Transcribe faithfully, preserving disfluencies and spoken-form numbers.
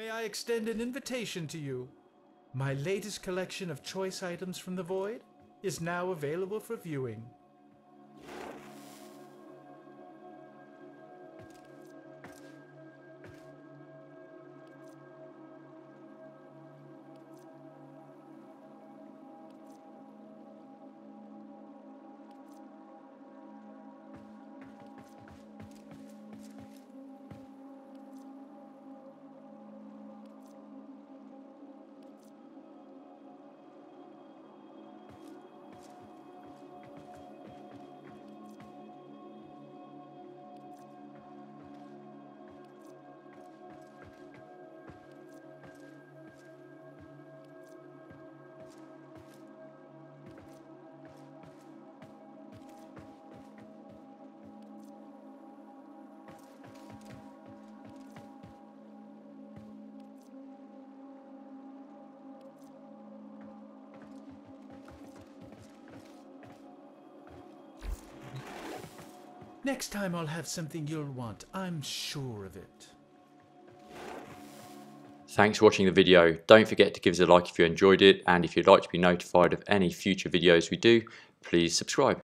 may I extend an invitation to you? My latest collection of choice items from the Void is now available for viewing. Next time I'll have something you'll want, I'm sure of it. Thanks for watching the video. Don't forget to give us a like if you enjoyed it, and if you'd like to be notified of any future videos we do, please subscribe.